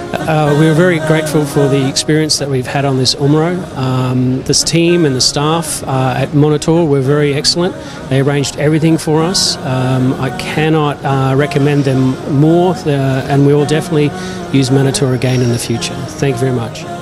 We're very grateful for the experience that we've had on this Umrah. This team and the staff at Monitor were very excellent. They arranged everything for us. I cannot recommend them more, and we will definitely use Monitor again in the future. Thank you very much.